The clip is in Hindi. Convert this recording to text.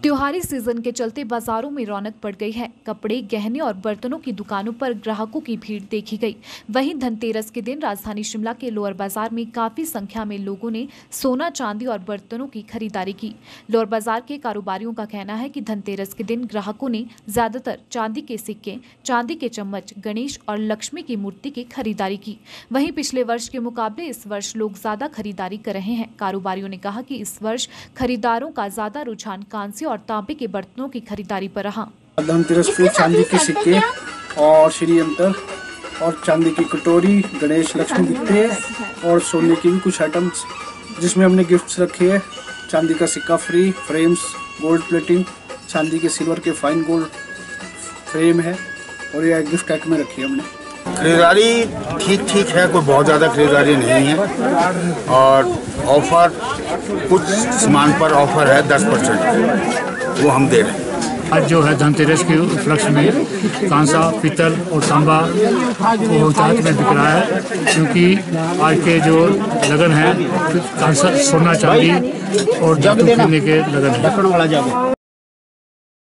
त्योहारी सीजन के चलते बाजारों में रौनक बढ़ गई है। कपड़े, गहने और बर्तनों की दुकानों पर ग्राहकों की भीड़ देखी गई। वहीं धनतेरस के दिन राजधानी शिमला के लोअर बाजार में काफी संख्या में लोगों ने सोना, चांदी और बर्तनों की खरीदारी की। लोअर बाजार के कारोबारियों का कहना है कि धनतेरस के दिन ग्राहकों ने ज्यादातर चांदी के सिक्के, चांदी के चम्मच, गणेश और लक्ष्मी की मूर्ति की खरीदारी की। वहीं पिछले वर्ष के मुकाबले इस वर्ष लोग ज्यादा खरीदारी कर रहे हैं। कारोबारियों ने कहा कि इस वर्ष खरीदारों का ज्यादा रुझान कांस्य और तांबे के बर्तनों की खरीदारी पर रहा। धनतेरस पे चांदी के सिक्के और श्री यंत्र और चांदी की कटोरी, गणेश लक्ष्मी दिखते हैं और सोने की भी कुछ आइटम्स जिसमें हमने गिफ्ट्स रखे हैं। चांदी का सिक्का फ्री, फ्रेम्स, गोल्ड प्लेटिंग, चांदी के सिल्वर के फाइन गोल्ड फ्रेम है और ये गिफ्ट आइटम में रखी है हमने। खरीदारी ठीक है, कोई बहुत ज़्यादा खरीदारी नहीं है और ऑफर कुछ सामान पर ऑफर है 10%, वो हम दे रहे हैं। आज जो है धनतेरस के उपलक्ष्य में कांसा, पीतल और तांबा को बहुत में बिक रहा है, क्योंकि आज के जो लगन है कांसा, सोना, चांदी और धातु खरीदने के लगन है।